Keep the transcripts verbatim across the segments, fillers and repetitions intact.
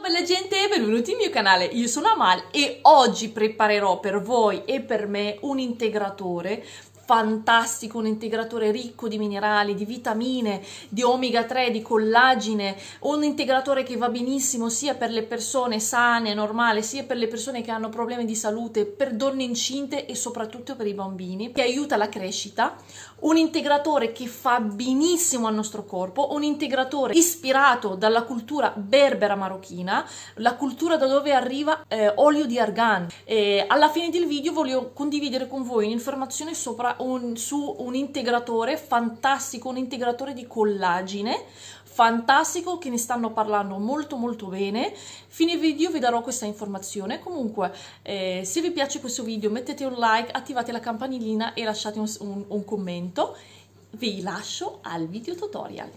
bella gente, benvenuti nel mio canale, io sono Amal e oggi preparerò per voi e per me un integratore fantastico, un integratore ricco di minerali, di vitamine, di omega tre, di collagine, un integratore che va benissimo sia per le persone sane, normali, sia per le persone che hanno problemi di salute, per donne incinte e soprattutto per i bambini, che aiuta la crescita, un integratore che fa benissimo al nostro corpo, un integratore ispirato dalla cultura berbera marocchina, la cultura da dove arriva eh, olio di argan. E alla fine del video voglio condividere con voi un'informazione sopra un, su un integratore fantastico, un integratore di collagine fantastico, che ne stanno parlando molto molto bene. Fine video vi darò questa informazione. Comunque eh, se vi piace questo video mettete un like, attivate la campanellina e lasciate un, un, un commento. Vi lascio al video tutorial.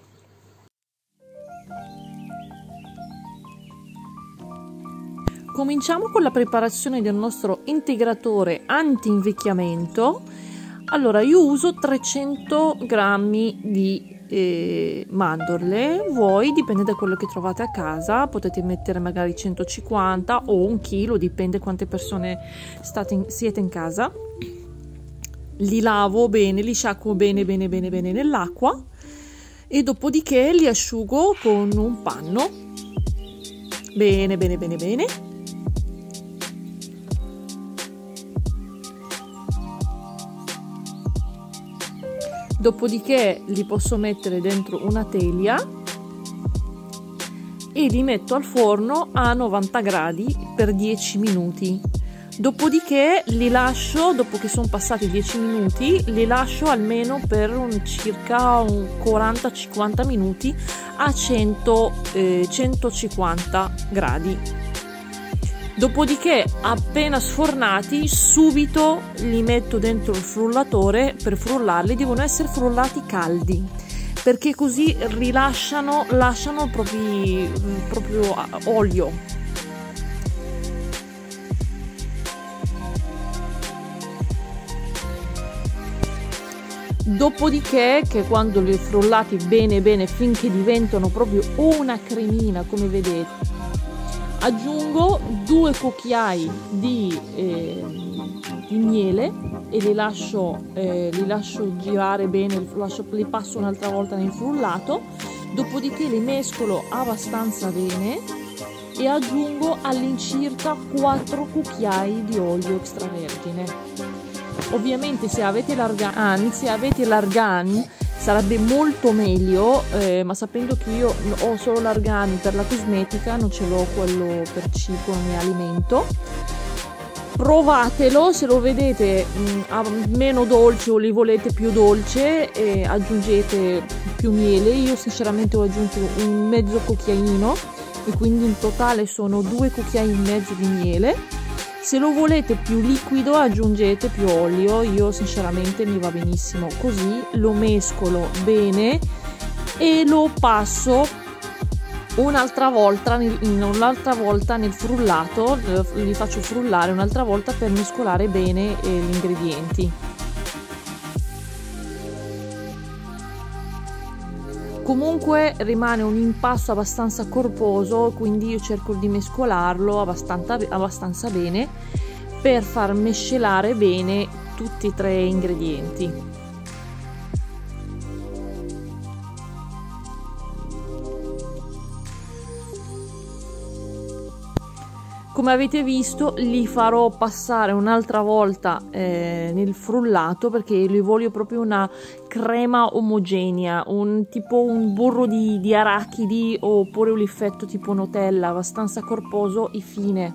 Cominciamo con la preparazione del nostro integratore anti-invecchiamento. Allora, io uso trecento grammi di eh, mandorle, voi dipende da quello che trovate a casa, potete mettere magari centocinquanta o un chilo, dipende quante persone state in, siete in casa. Li lavo bene, li sciacquo bene bene bene bene nell'acqua e dopodiché li asciugo con un panno bene bene bene bene. Dopodiché li posso mettere dentro una teglia e li metto al forno a novanta gradi per dieci minuti. Dopodiché li lascio, dopo che sono passati dieci minuti, li lascio almeno per un circa un quaranta cinquanta minuti a cento, eh, centocinquanta gradi. Dopodiché, appena sfornati, subito li metto dentro il frullatore. Per frullarli devono essere frullati caldi, perché così rilasciano, lasciano proprio, proprio olio. Dopodiché, che quando li frullati bene bene finché diventano proprio una cremina, come vedete, aggiungo due cucchiai di, eh, di miele e li lascio, eh, li lascio girare bene, lascio, li passo un'altra volta nel frullato. Dopodiché li mescolo abbastanza bene e aggiungo all'incirca quattro cucchiai di olio extravergine. Ovviamente se avete l'argan, se avete l'argan sarebbe molto meglio, eh, ma sapendo che io ho solo l'argan per la cosmetica, non ce l'ho quello per cibo come alimento, provatelo. Se lo vedete mh, meno dolce o li volete più dolce, eh, aggiungete più miele. Io sinceramente ho aggiunto un mezzo cucchiaino e quindi in totale sono due cucchiai e mezzo di miele. Se lo volete più liquido aggiungete più olio, io sinceramente mi va benissimo così. Lo mescolo bene e lo passo un'altra volta, un'altra volta nel frullato, li faccio frullare un'altra volta per mescolare bene eh, gli ingredienti. Comunque rimane un impasto abbastanza corposo, quindi io cerco di mescolarlo abbastanza, abbastanza bene per far mescelare bene tutti e tre ingredienti. Come avete visto li farò passare un'altra volta eh, nel frullato, perché li voglio proprio una crema omogenea, un tipo un burro di, di arachidi oppure un effetto tipo Nutella, abbastanza corposo e fine.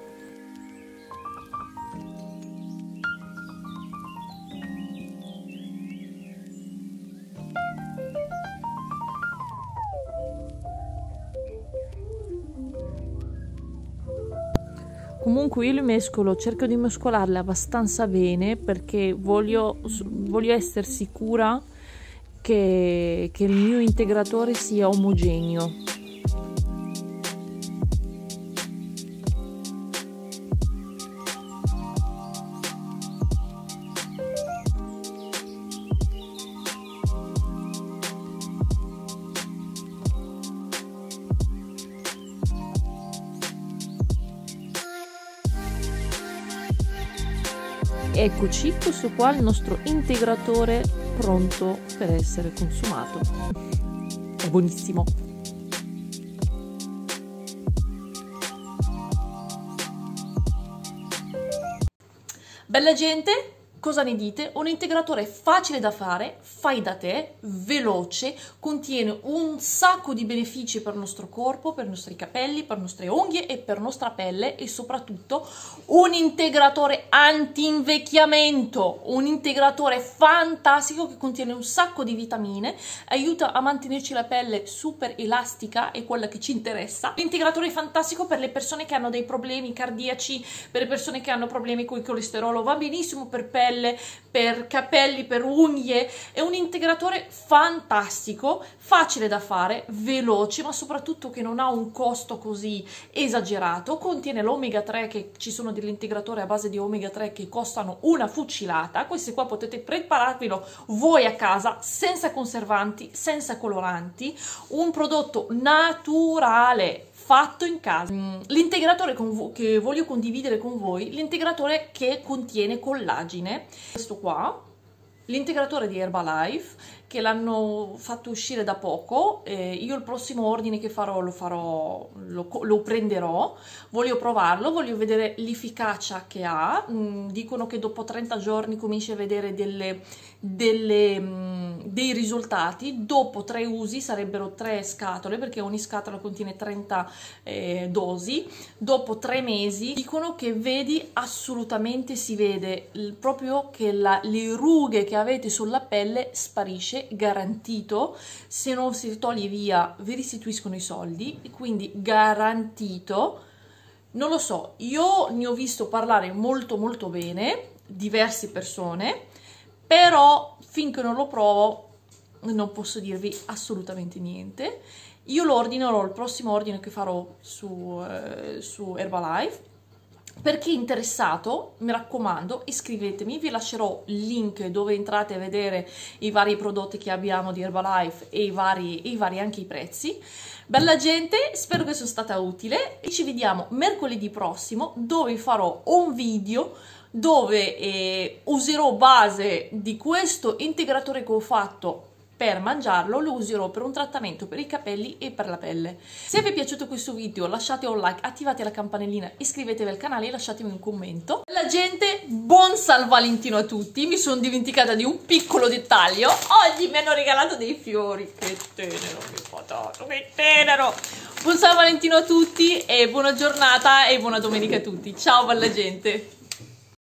Comunque io li mescolo, cerco di mescolarli abbastanza bene perché voglio, voglio essere sicura che, che il mio integratore sia omogeneo. eccoci, questo qua è il nostro integratore pronto per essere consumato. È buonissimo. Bella gente, cosa ne dite? Un integratore facile da fare, fai da te, veloce, contiene un sacco di benefici per il nostro corpo, per i nostri capelli, per le nostre unghie e per la nostra pelle, e soprattutto un integratore anti-invecchiamento, un integratore fantastico che contiene un sacco di vitamine, aiuta a mantenerci la pelle super elastica e quella che ci interessa. L'integratore è fantastico per le persone che hanno dei problemi cardiaci, per le persone che hanno problemi con il colesterolo, va benissimo per pelle, per capelli, per unghie. È un integratore fantastico, facile da fare, veloce, ma soprattutto che non ha un costo così esagerato. Contiene l'omega tre, che ci sono degli integratori a base di omega tre che costano una fucilata. Questi qua potete prepararvelo voi a casa senza conservanti, senza coloranti, un prodotto naturale fatto in casa. L'integratore che voglio condividere con voi, l'integratore che contiene collagine, questo qua, l'integratore di Herbalife, che l'hanno fatto uscire da poco. Eh, io il prossimo ordine che farò lo farò, lo, lo prenderò, voglio provarlo, voglio vedere l'efficacia che ha. Mm, dicono che dopo trenta giorni cominci a vedere delle, delle, mm, dei risultati. Dopo tre usi, sarebbero tre scatole, perché ogni scatola contiene trenta eh, dosi. Dopo tre mesi dicono che vedi, assolutamente si vede il, proprio che la, le rughe che avete sulla pelle sparisce, garantito. Se non si toglie via vi restituiscono i soldi, quindi garantito. Non lo so, io ne ho visto parlare molto molto bene diverse persone, però finché non lo provo non posso dirvi assolutamente niente. Io lo ordinerò, il prossimo ordine che farò su, eh, su Herbalife. Per chi è interessato, mi raccomando, iscrivetemi, vi lascerò il link dove entrate a vedere i vari prodotti che abbiamo di Herbalife e i vari, e i vari anche i prezzi. Bella gente, spero che sia stata utile e ci vediamo mercoledì prossimo, dove farò un video dove eh, userò base di questo integratore che ho fatto per mangiarlo, lo userò per un trattamento per i capelli e per la pelle. Se vi è piaciuto questo video lasciate un like, attivate la campanellina, iscrivetevi al canale e lasciatemi un commento. La gente, buon San Valentino a tutti, mi sono dimenticata di un piccolo dettaglio, oggi mi hanno regalato dei fiori, che tenero, che patato, che tenero! Buon San Valentino a tutti e buona giornata e buona domenica a tutti, ciao bella gente!